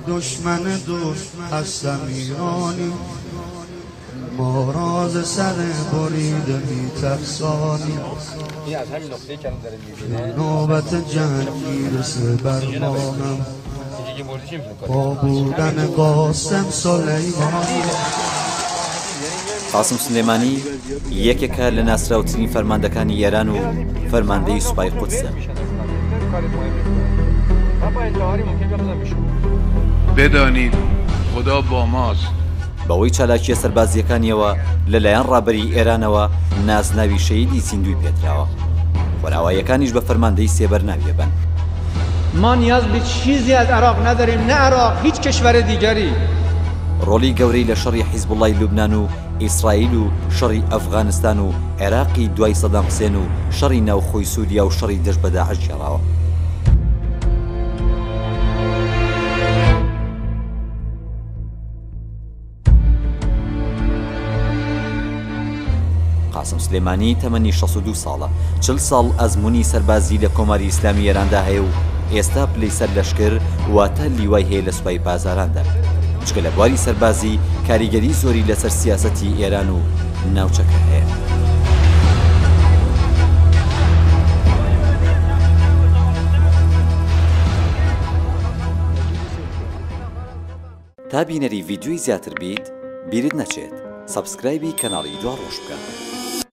دشمن دوست هستم ایرانی، ما راز سر بریده میترسانی. نوبت جنگ میرسه بر ماهم با بودن قاسم سلیمانی. قاسم سلێمانی یەکێکە لە ناسراوترین فەرماندەکانی ئێران و فەرماندەی سوپای قودسە. بدانید خدا با ماست. بەوەی چالاکیە سەربازیەکانیەوە لەلایەن ڕابەری ئێرانەوە نازناوی شەیدی سیندوی پێدراوە. خۆراواییەکانیش بە فەرماندەی سێبەر ناویەبن. ما نیاز به چیزی از عراق نداریم، نه عراق، هیچ کشور دیگری. ڕۆڵی گەورەی لە شەڕی حیزب وڵای لوبنان و ئیسرائیل و شەڕی ئەفغانستان و عێراقی دوای سەدام حوسێن و شەڕی ناوخۆی سووریا و شەڕی دەست بە داعش گێڕاوە. قاسم سلێمانی تەمەنی 62 ساڵە، 40 ساڵ ئەزموونی سەربازی لە کۆماری ئیسلامی ئێراندا هەیە و ئێستا پلەی سەر لەشکر واتە لیوای هەیە لە سوپای بازاراندا. چکە لە بواری سەربازی کاریگەری زۆری لەسەر سیاسەتی ئێران و ناوچەکە هەیە. تا بینەری ڤیدیۆی زیاتر بیت بیرت نەچێت سەبسکرایبی کەناڵی دوا ڕۆژ بکە.